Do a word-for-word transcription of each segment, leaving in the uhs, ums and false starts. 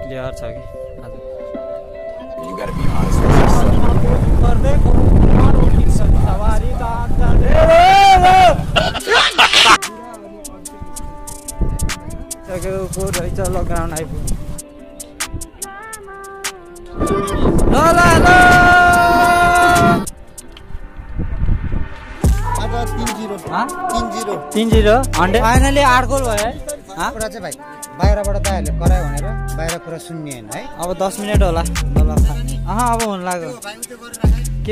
Clear छ कि आज You gotta be honest with yourself. ल ग्राउन्ड आइपुग्यो ल ल ल तीन जीरो हन्ड्रेड फाइनली आठ गोल भयो कुरा चाहिँ भाइ बाहिरबाट दाइहरूले करायो भनेर बाहिर कुरा सुन्ने होइन है। अब दस मिनट होला ल अह अब हुन लाग्यो के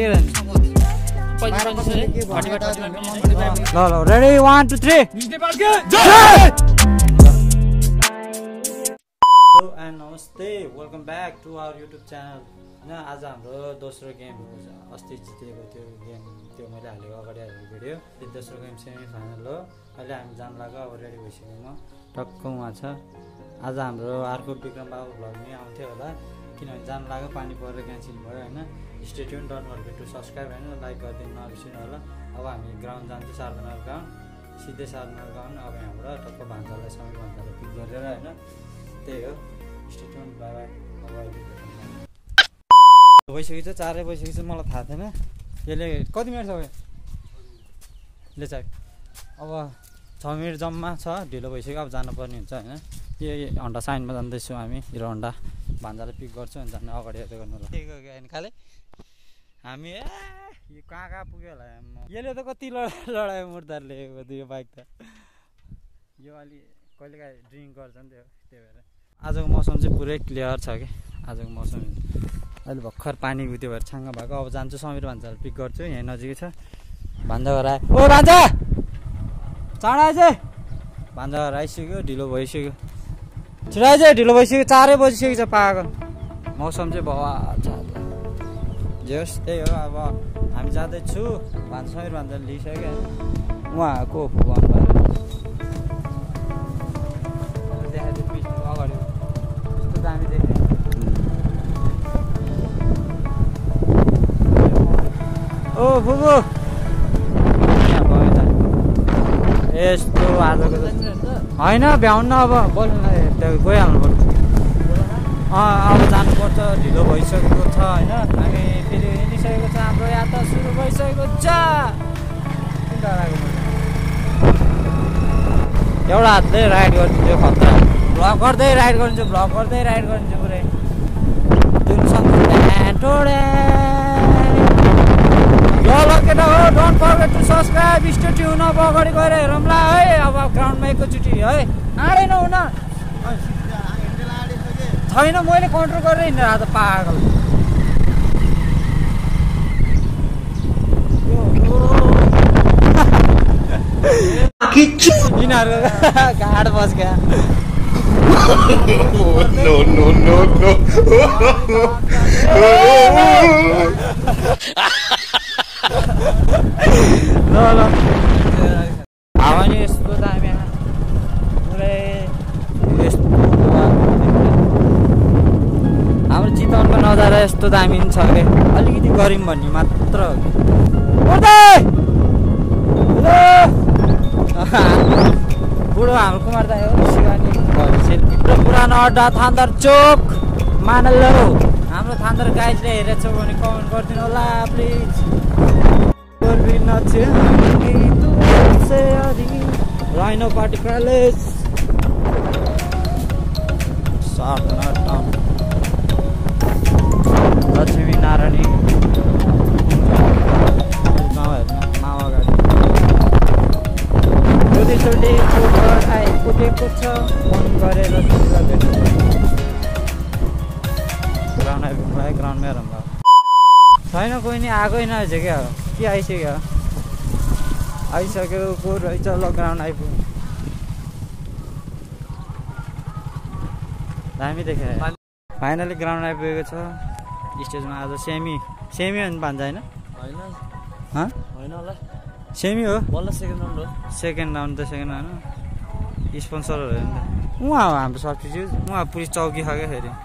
ल ल ready one two three and नमस्ते welcome back to our YouTube channel होइन। आज हाम्रो दोस्रो गेम अस्ति जितेको त्यो गेम त्यो मैले हालेको अगाडि हालेको भिडियो त्यो दोस्रो गेम सेमी फाइनल हो। अहिले हामी जान लाग्यो अब रेडी भइसक्यो म टक्क उहाँ छ। आज हाम्रो अर्को विक्रम बाबु भ्लग नि आउँथ्यो होला किनभने जान लाग्यो पानी परेर क्यान्सल भयो होइन। Stay tune don't forget to subscribe होइन लाइक गरिदिनु नबिर्सिनु होला। अब हामी ग्राउन्ड जान्छौँ सार्दनर ग्राउन्ड सिधै सार्दनर ग्राउन्ड अब यहाँबाट टक्क भान्सालाई सबै भान्सालाई पिक गरेर होइन त्यही हो। Stay tune bye bye. अब भइसकेको छ चारै भइसकेको छ मलाई थाहा थिएन यसले कति मिनट सक्यो ले चाहिँ अब छ मिनट जम्मा छ ढिलो भइसक्यो अब जानुपर्ने हुन्छ होइन। यो हन्डा साइनमा जाँदैछौँ हामी हिरो हन्डा भान्जालाई पिक गर्छौँ अनि जाने अगाडि हेर्दै गर्नु होला ठिक हो खाले हामी ए यो कहाँ कहाँ पुग्यो होला यसले त कति लडायो मुर्दारले यो बाइक त यो अलि कहिलेकाहीँ ड्रिङ्क गर्छ नि त्यो त्यही भएर आजको मौसम चाहिँ पुरै क्लियर छ कि आजको मौसम अहिले भर्खर पानी त्यो भएर छाङ्गा भएको। अब जान्छु समीर भान्जालाई पिक गर्छु यहीँ नजिकै छ भान्जा घर आयो ओ भान्जा चाँडा आइज भान्जा घर आइसक्यो ढिलो भइसक्यो छिटो आइज ढिलो भइसक्यो चारै बजिसकेको छ पागल मौसम चाहिँ भवा छ जे होस् त्यही हो। अब हामी जाँदैछु भान्जा समीर भान्जाले लिइसक्यो उहाँको भगवान भएर देखाइदियो पिस्टो अगाडि यस्तो दामी देख्यो ओ फुबु यस्तो आजको होइन भ्याउन्न अब बोल्नु त्यो गइहाल्नु पर्छ अँ अब जानुपर्छ ढिलो भइसकेको छ होइन। हामी फेरि हिँडिसकेको छ हाम्रो यात्रा सुरु भइसकेको छ। एउटा हातले राइड गरिदिन्छु खतरा भ्लग गर्दै राइड गरिदिन्छु भ्लग गर्दै राइड गरिदिन्छु पुरै जुन टोडे ल ल केटा हो don't forget to subscribe stay tune अब अगाडि गएर हेरौँला है। अब ग्राउन्डमा एकैचोटि है आँडेन हुन छैन मैले कन्ट्रोल गरेर हिँडेर आज पागल यिनीहरूको घाँड बस्क्या No, no, no, no. ल ल हावा नि यस्तो दामी पुरै यस्तो हाम्रो चितवनको नजारा यस्तो दामी छ कि अलिकति गरौँ भन्ने मात्र हो बुढो हाम्रो कुमार दाइ हो शिवानी भित्र पुरानो अड्डा थान्दर चोक मानल हाम्रो थान्दर गाइजले हेरेछौ भने कमेन्ट गरिदिनु होला please. Rhino party palace Laxmi Narayani माउ अगाडि चोटि चोटघर आइपुगेको छ फोन गरेर ग्राउन्ड आइपुग्नु भयो ग्राउन्डमै हेरौँ छैन कोही नि आएकै नआएछ क्या के आइसक्यो आइसक्यो को रहेछ ल ग्राउन्ड आइपुग्यो दामी देखेँ फाइनली ग्राउन्ड आइपुगेको छ स्टेजमा आज सेमी सेमी हो नि भान्जा होइन होइन होला सेमी हो बल्ल सेकेन्ड राउन्ड हो सेकेन्ड राउन्ड त सेकेन्ड राउन्ड स्पोन्सरहरू हो नि त उहाँ हो हाम्रो सब्सिट्युट उहाँ पुलिस चौकी छ क्या फेरि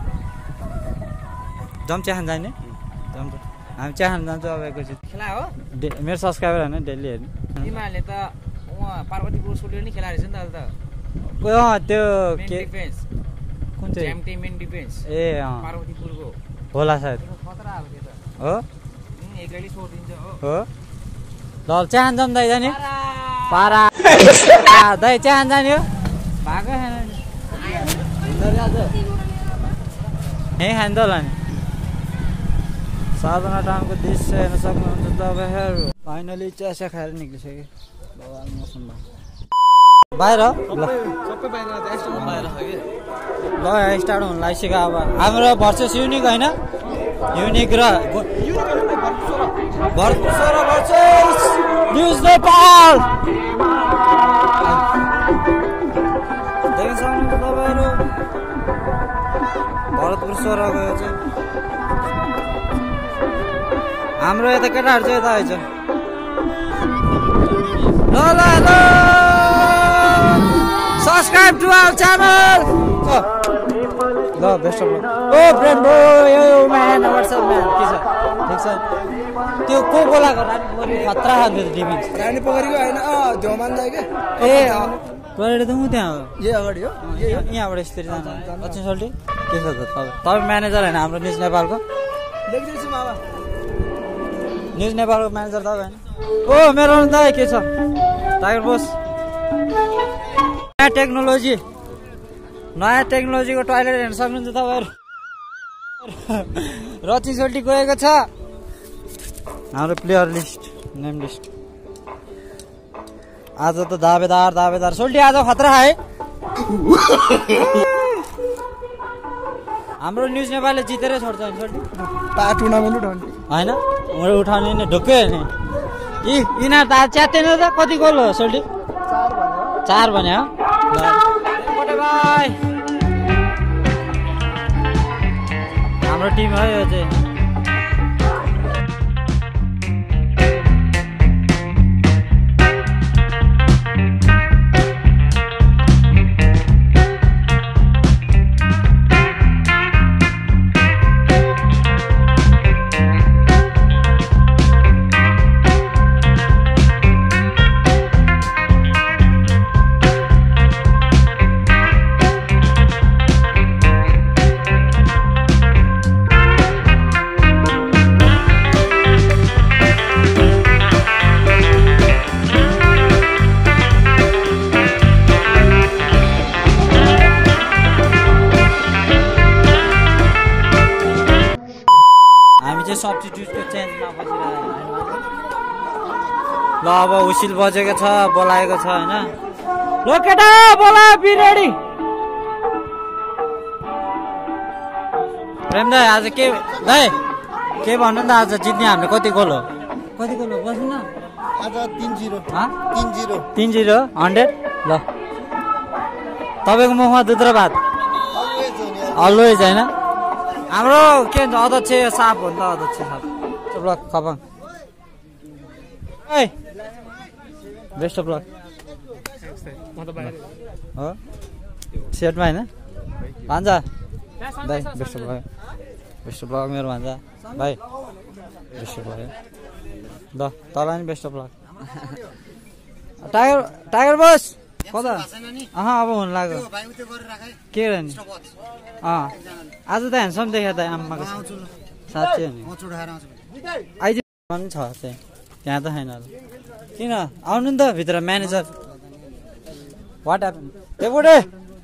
जम चिया खान जाने जम हामी चिया खान जान्छौँ अब एकैचोटि खेला हो मेरो सब्सक्राइबर होइन डेली हेर्ने तिमीहरूले त उहाँ पार्वतीपुर सोल्यो नि खेला रहेछ नि त अहिले त अँ त्यो के कुन चाहिँ एमटी मेन डिफेन्स ए अँ पार्वतीपुरको होला सायद खतरा हो त्यो त हो एकैले छोडिदिन्छ हो हो ल चाहन्छ नि दाइ जाने पारा दाइ चाहन्छ जाने हो भएको यहीँ खान्छ होला नि साधना टाउनको दृश्य हेर्न सक्नुहुन्छ तपाईँहरू फाइनली चिया खाएर निक्लिसक्यो भगवान् मौसम बाहिर ल सबै बाहिर बाहिर छ कि ल स्टार्ट हुन लागिसक्यो अब हाम्रो भर्सेस युनिक होइन युनिक र भरतपुर भर्सेस न्युज नेपाल देख्न सक्नुहुन्छ तपाईँहरू भरतपुर सोह्र गयो चाहिँ हाम्रो यता केटाहरू चाहिँ यता आएछ ल ल ल सब्सक्राइब टु आवर च्यानल ल बेस्ट अफ लक ओ फ्रेन्ड ब्रो यो म्यान व्हाट्सएप म्यान के छ ठिक छ त्यो को बोलाको रानी पोखरी खतरा खान्थ्यो टिभी रानी पोखरीको होइन ध्योमान जाए के ए टोइलेट त म त्यहाँ हो यही अगाडि हो यहाँबाट यसरी जानु दक्षिण सल्टी के छ त तपाईँ तपाईँ म्यानेजर होइन हाम्रो न्युज नेपालको लेख्दैछु मामा न्युज नेपालको म्यानेजर तपाईँ होइन ओ मेरो त के छ टाइगर बोस नयाँ टेक्नोलोजी नयाँ टेक्नोलोजीको टोइलेट हेर्न सक्नुहुन्छ तपाईँहरू रची सोल्टी गएको छ हाम्रो प्लेयर लिस्ट नेम लिस्ट आज त दावेदार दावेदार सोल्टी आज खतरा है हाम्रो न्युज नेपालले जितेरै छोड्छ नि सोल्टी पा टुर्नामेन्ट उठाउने होइन उनीहरू उठाउने नि ढुक्कै हेर्ने यी यिनीहरू त आज च्यात्दैन त कति गोल हो सोल्टी चार भने हो बाई हाम्रो टिम हो यो चाहिँ सब्स्टिट्युटको चेन्जमा बसिरहेको ल अब हुसिल बजेको छ बोलाएको छ होइन ल केटा बोला बी रेडी प्रेम दाइ आज के दाइ के भन्नु त आज जित्ने हामीले कति गोल हो कति गोल हो बस्नु न आज तीन जिरो हाँ तीन जिरो तीन जिरो हन्ड्रेड ल तपाईँको मुखमा दुध र भात अलवेज होइन हाम्रो के भन्छ अध्यक्ष साप हो नि त अध्यक्ष साप ल खपाङ ए बेस्ट अफ लक हो सेटमा होइन भान्जा दाइ best of luck best of luck मेरो भान्जा भाइ बेस्ट अफ लक ल तँलाई नि best of luck tiger tiger बस कता अह अब हुनु लाग्यो के र नि अँ आज त ह्यान्डसम देख्यो त आम्माको साँच्चै हो नि आइज पनि छ चाहिँ त्यहाँ त छैन किन आउनु नि त भित्र म्यानेजर वाट ह्यापन देबुडे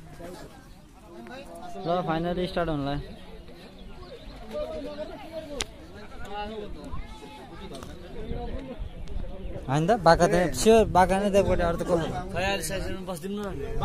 ल फाइनली स्टार्ट हुनुलाई होइन त बाका त स्योर बाका नै देबुडे अरू त को बस्दिनु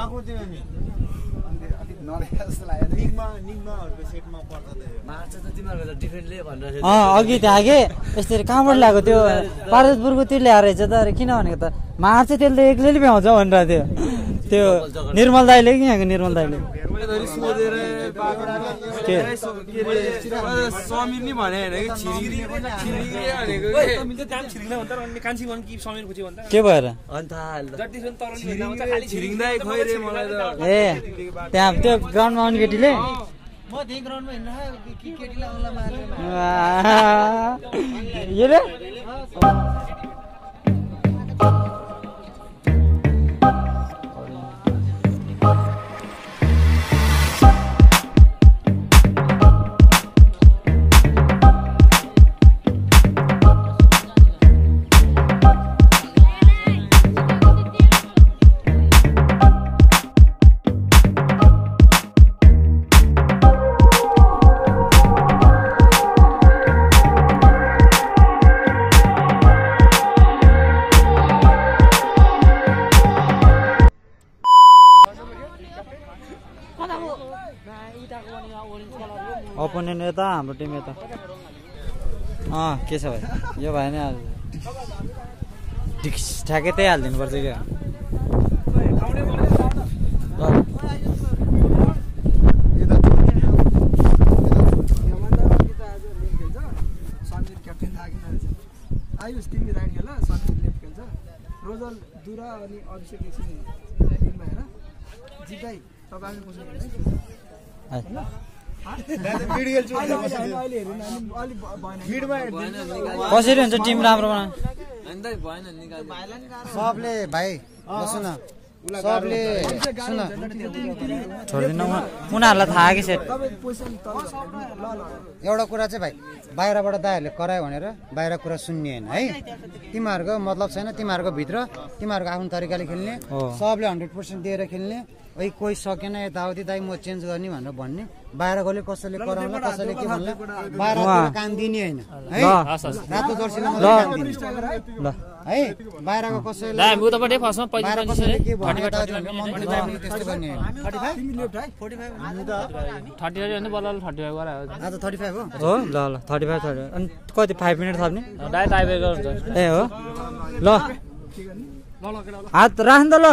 अघि त्यहाँ के यसरी कहाँबाट ल्याएको त्यो पारदपुरको त्यो ल्याएर रहेछ त अरे किन भनेको त मार्छ त्यसले एक्लैले भ्याउँछ भनेर थियो त्यो निर्मल दाइले कि यहाँको निर्मल दाइले के भएर ए त्यहाँ त्यो ग्राउन्डमा आउने केटीले अपोनेन्ट यता हाम्रो टिम यता अँ के छ भाइ यो भाइ नै ठिक ठ्याक्कै त्यही हालिदिनु पर्छ क्या आयुष तिमी राइट खेल सन्जित लेफ्ट खेल्छ रोजल दुरा अनि अभिषेक एकछिन टिममा हेर जिताइ तपाईँ कसरी हुन्छ टिम राम्रो बना सबले भाइ सुन सबले सुन छोडिदिनु उनीहरूलाई थाहा कि सेट एउटा कुरा चाहिँ भाइ बाहिरबाट दाइहरूले करायो भनेर बाहिर कुरा सुन्ने होइन है तिमीहरूको मतलब छैन तिमीहरूको भित्र तिमीहरूको आफ्नो तरिकाले खेल्ने सबले हन्ड्रेड पर्सेन्ट दिएर खेल्ने है कोही सकेन यताउति दाइ म चेन्ज गर्ने भनेर भन्ने बाहिरकोले कसैले कराउला कसैले के भन्ला बाहिर काम दिने होइन है रातो जर्सीलाई मात्रै काम दिने ल है बाहिरको कसैले बाहिर कसैले के भन्ने यताउति भनेर मन बुझाउने त्यस्तो गर्ने होइन आज थर्टी फाइभ हो हो ल ल थर्टी फाइभ थर्टी अनि कति फाइभ मिनट थप्ने ए हो ल हात राख्नु त ल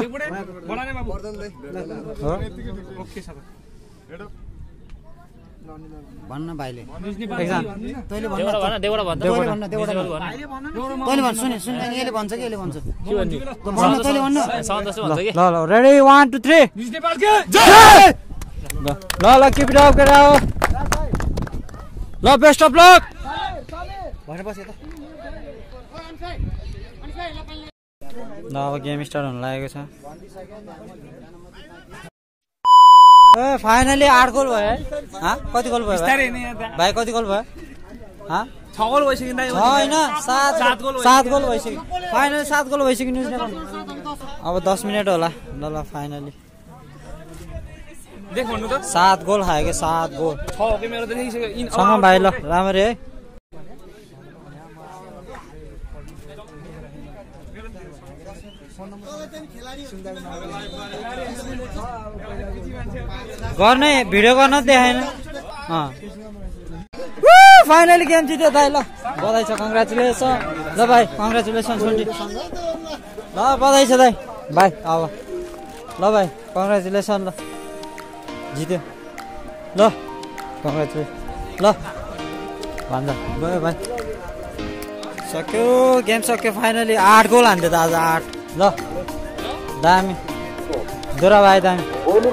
भन्न भाइले एक्जाम तैँले भन्न तैँले भन् सुने सुने यसले भन्छ कि यसले भन्छ भन्न तैँले भन्न ल ल रेडी वान टू थ्री ल ल किप इट अप गरेर आओ ल बेस्ट अफ लक भनेर बस यता ल अब गेम स्टार्ट हुन लागेको छ ए फाइनली आठ गोल भयो है कति गोल भयो भाइ कति गोल भयो छ गोल भइसक्यो होइन सात सात गोल भइसक्यो फाइनली सात गोल भइसक्यो न्युज नेपाल अब दस मिनट होला ल ल फाइनली सात गोल खायो कि सात गोल सँग भाइ ल राम्ररी है गर्ने भिडियो गर्न देखाएन फाइनली गेम जित्यो दाइ ल बधाई छ कङ्ग्रेचुलेसन ल भाइ कङ्ग्रेचुलेसन सोन्टी ल बधाई छ दाइ भाइ अब ल भाइ कङ्ग्रेचुलेसन ल जित्यो ल कङ्ग्रेचुलेसन ल भन्दा गयो भाइ सक्यो गेम सक्यो फाइनली आठ गोल हान्थ्यो त आज आठ ल दामी दोरा भाइ दामी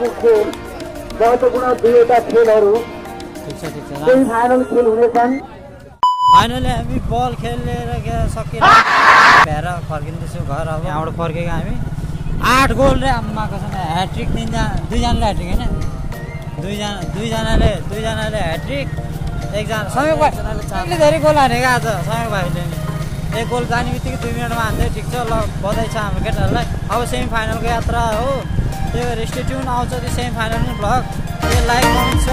फाइनली हामी बल खेलेर सकेर भएर फर्किँदैछौँ घर अब यहाँबाट फर्केको हामी आठ गोल रे आम्माको छ ह्याट्रिक तिनजना दुईजनाले ह्याट्रिक होइन दुईजना दुईजनाले दुईजनाले ह्याट्रिक एकजना समय भाइले धेरै गोल हानेको आज समय भाइले नि एक गोल जाने बित्तिकै दुई मिनटमा हान्दै ठिक छ ल बधाई छ हाम्रो केटाहरूलाई अब सेमी फाइनलको यात्रा हो त्यही भएर स्टे ट्युन आउँछ त्यो सेमी फाइनल भ्लग त्यो लाइक कमेन्ट